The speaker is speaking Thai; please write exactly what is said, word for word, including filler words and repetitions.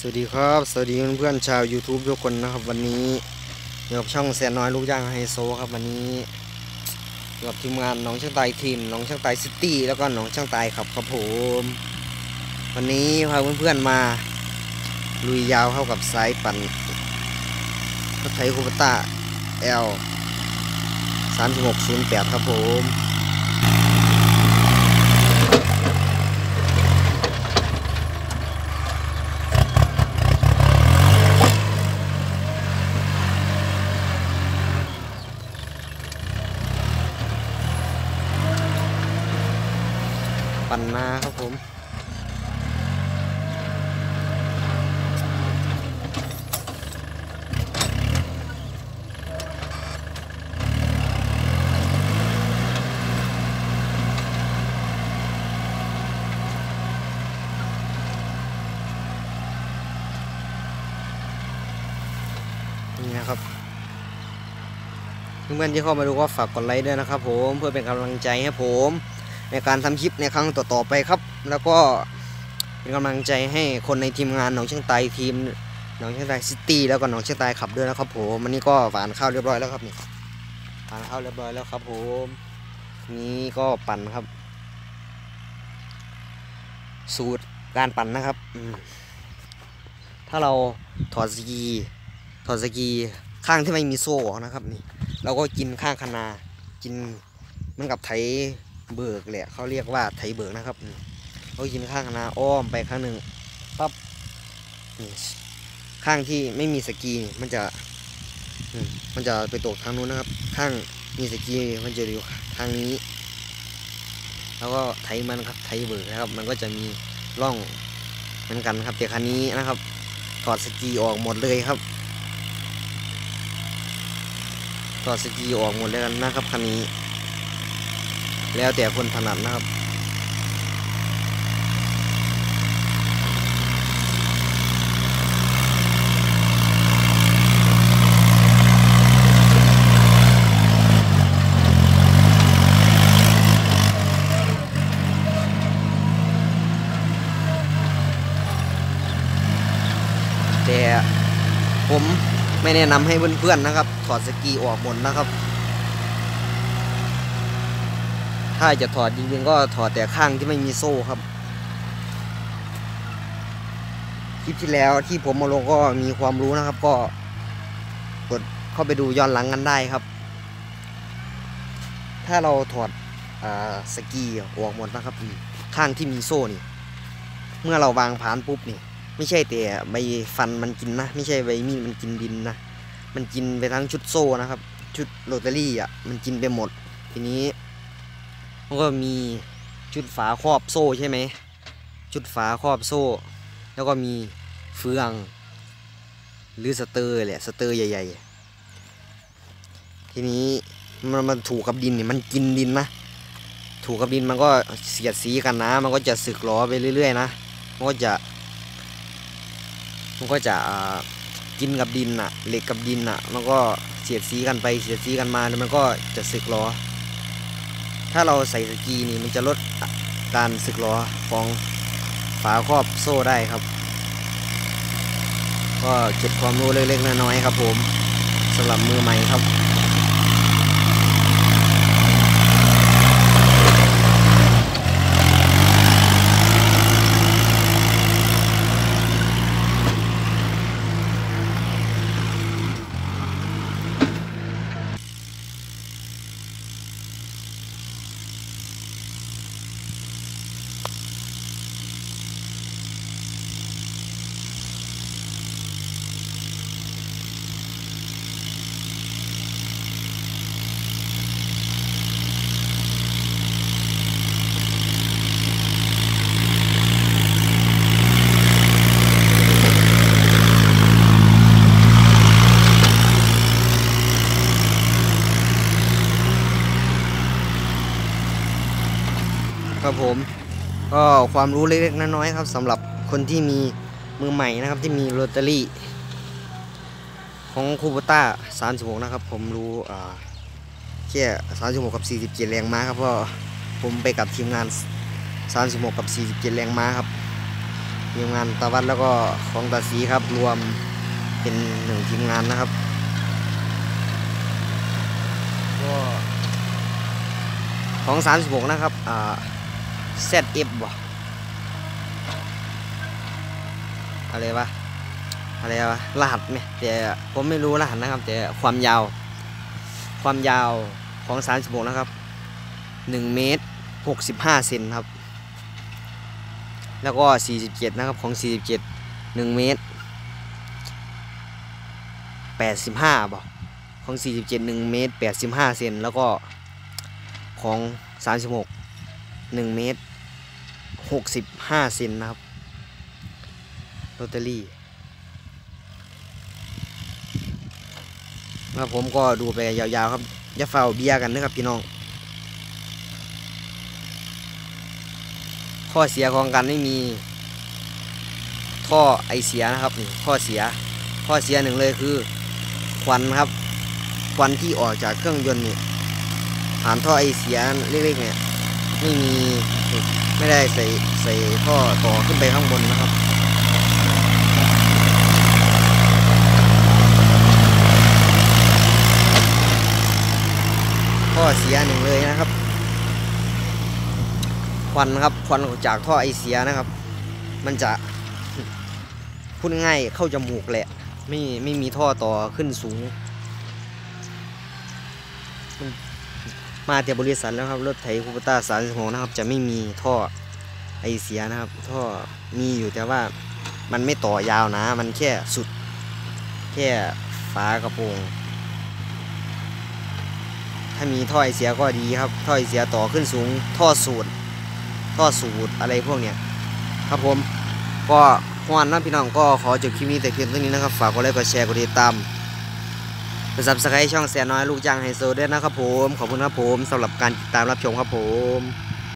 สวัสดีครับสวัสดีเพื่อนๆชาว YouTube ทุกคนนะครับวันนี้อยู่กับช่องแสนน้อยลูกย่างไฮโซครับวันนี้อยู่กับทีมงานน้องช่างไตทีมน้องช่างไตซิตี้แล้วก็น้องช่างไตครับครับผมวันนี้พาเพื่อนๆมาลุยยาวเข้ากับสายปั่นรถไถคูปต้า แอล สามหกศูนย์แปดครับผมปั่นนาครับผมนี่นะครับเพื่อนๆที่เข้ามาดูก็ฝากกดไลค์ด้วยนะครับผมเพื่อเป็นกำลังใจให้ผมในการทำคลิปในครั้งต่อๆไปครับแล้วก็เป็นกำลังใจให้คนในทีมงานหนองเชียงไตทีมหนองเชียงไตซิตี้แล้วก็หนองเชียงไตขับด้วยนะครับผมวันนี้ก็ฝานข้าวเรียบร้อยแล้วครับนี่ฝานข้าวเรียบร้อยแล้วครับผมนี้ก็ปั่นครับสูตรการปั่นนะครับถ้าเราถอดสกีถอดสกีข้างที่ไม่มีโซ่ออกนะครับนี่เราก็กินข้างคนากินเหมือนกับไถเบิกแหละเขาเรียกว่าไถเบิกนะครับเรากินข้างคนาอ้อมไปข้างหนึ่งปั๊บนี่ข้างที่ไม่มีสกีมันจะมันจะไปตกทางนู้นนะครับข้างมีสกีมันจะอยู่ทางนี้แล้วก็ไถมันครับไถเบิกนะครับมันก็จะมีร่องเหมือนกันครับแต่คันนี้นะครับถอดสกีออกหมดเลยครับถอดสกีออกหมดเลยนะครับคันนี้แล้วแต่คนถนัดนะครับแต่ผมไม่แนะนำให้เพื่อนๆนะครับถอดสกีออกหมดนะครับถ้าจะถอดจริงๆก็ถอดแต่ข้างที่ไม่มีโซ่ครับคลิปที่แล้วที่ผมมาลงก็มีความรู้นะครับก็กดเข้าไปดูย้อนหลังกันได้ครับถ้าเราถอดอ่าสกีออกหมดนะครับข้างที่มีโซ่นี่เมื่อเราวางผานปุ๊บนี่ไม่ใช่แต่ใบฟันมันกินนะไม่ใช่ใบมีดมันกินดินนะมันกินไปทั้งชุดโซ่นะครับชุดโรตารี่อ่ะมันกินไปหมดทีนี้มันก็มีชุดฝาครอบโซ่ใช่ไหมชุดฝาครอบโซ่แล้วก็มีเฟืองหรือสเตอร์แหละสเตอร์ใหญ่ๆทีนี้มันมันถูกกับดินเนี่ยมันกินดินนะถูกกับดินมันก็เสียดสีกันนะมันก็จะสึกหรอไปเรื่อยๆนะมันก็จะมันก็จะกินกับดินน่ะเหล็กกับดินน่ะมันก็เสียดสีกันไปเสียดสีกันมาแล้วมันก็จะสึกหรอถ้าเราใส่สกีนี่มันจะลดการสึกหรอของฝาครอบโซ่ได้ครับก็เก็บความรู้เล็กๆน้อยๆครับผมสำหรับมือใหม่ครับครับผมก็ความรู้เล็กๆน้อยๆครับสำหรับคนที่มีมือใหม่นะครับที่มีโรตารี่ของคูปต้าสามสิบหกนะครับผมรู้อ่าแค่สามสิบหกกับสี่สิบเจ็ดแรงม้าครับเพราะผมไปกับทีมงานสามสิบหกกับสี่สิบเจ็ดแรงม้าครับทีมงานตะวันแล้วก็ของตาสีครับรวมเป็นหนึ่งทีมงานนะครับก็ของสามสิบหกนะครับอ่า แซด เอฟ บ่อะไรวะอะไรวะรหัสไหมแต่ผมไม่รู้รหัสนะครับแต่ความยาวความยาวของสามสิบหกนะครับหนึ่งเมตรหกสิบห้าเซนครับแล้วก็สี่สิบเจ็ดนะครับของสี่สิบเจ็ด หนึ่งเมตรแปดสิบห้าบ่ของสี่สิบเจ็ด หนึ่งเมตรแปดสิบห้าเซนแล้วก็ของสามสิบหก หนึ่งเมตรหกสิบห้าเซนนะครับโรตารี่แล้วผมก็ดูไปยาวๆครับอย่าเฝ้าเบียกันนะครับพี่น้องข้อเสียของการไม่มีท่อไอเสียนะครับนี่ข้อเสียข้อเสียหนึ่งเลยคือควันครับควันที่ออกจากเครื่องยนต์นี่ผ่านท่อไอเสียเล็กๆเนี่ยไม่มีไม่ได้ใส่ใส่ท่อต่อขึ้นไปข้างบนนะครับข้อเสียหนึ่งเลยนะครับควันครับควันจากท่อไอเสียนะครับมันจะพูดง่ายเข้าจมูกแหละไม่ไม่มีท่อต่อขึ้นสูงมาแต่บริษัทแล้วครับรถไถคูปต้าสามสิบหกนะครับจะไม่มีท่อไอเสียนะครับท่อมีอยู่แต่ว่ามันไม่ต่อยาวนะมันแค่สุดแค่ฝากระโปรงถ้ามีท่อไอเสียก็ดีครับท่อไอเสียต่อขึ้นสูงท่อสูดท่อสูดอะไรพวกเนี้ยครับผมก็ฮวนนะพี่น้องก็ขอจบคลิปนี้แต่เพียงเท่านี้นะครับฝากกดไลค์กดแชร์กดติดตามกดซับสไครต์ช่องแสนน้อยลูกจ้างไฮโซด้วยนะครับผมขอบคุณครับผมสำหรับการติดตามรับชมครับผม